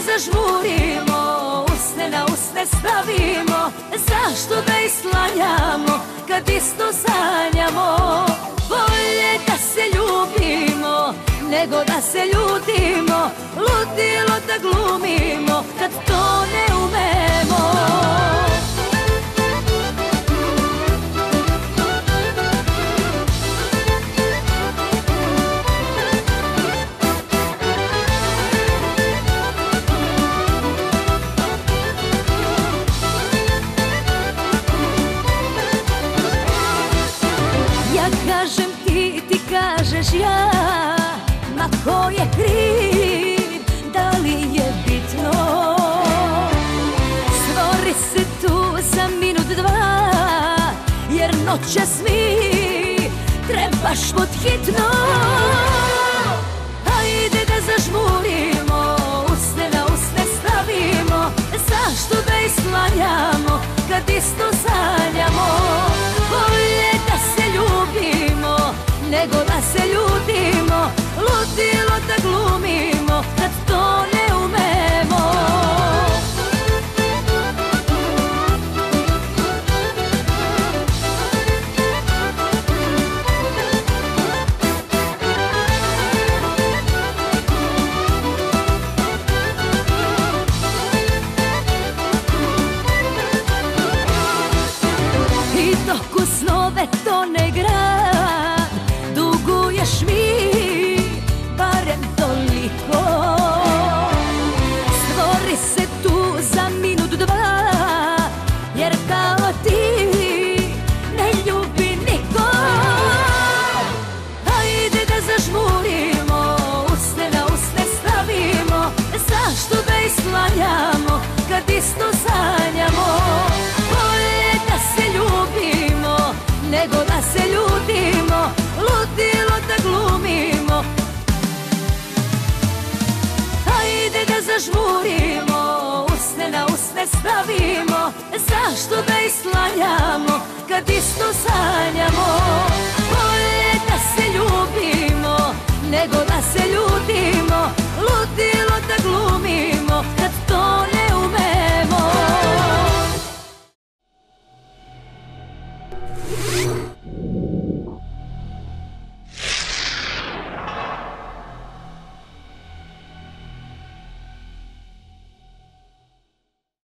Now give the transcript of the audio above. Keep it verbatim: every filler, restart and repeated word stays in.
zažmurimo, usne na usne stavimo, zašto da islanjamo kad isto sanjamo? Bolje da se ljubimo nego da se ljutimo, ludilo da glumimo kad to ne umemo. Kažem ti, ti kažeš ja, ma ko je kriv, da li je bitno? Stvori se tu za minut dva, jer noćas mi trebaš pod hitno. Hajde da zažmurimo, usne na usne stavimo, zašto da islanjamo kad isto sanjamo? Bolje da se ljubimo nego da se ljutimo, ludilo da glumimo kad to ne umemo. I dok u snove tone grad, duguješ mi barem toliko. Stvori se tu za minut dva, jer kao ti ne ljubi niko. Hajde da zažmurimo, usne na usne stavimo, zašto da islanjamo kad isto sanjamo? Bolje da se ljubimo nego da se ljutimo, ludilo da glumimo. Hajde da zažmurimo, usne na usne stavimo, zašto da islanjamo kad isto sanjamo? Bolje da se ljubimo nego da se ljutimo,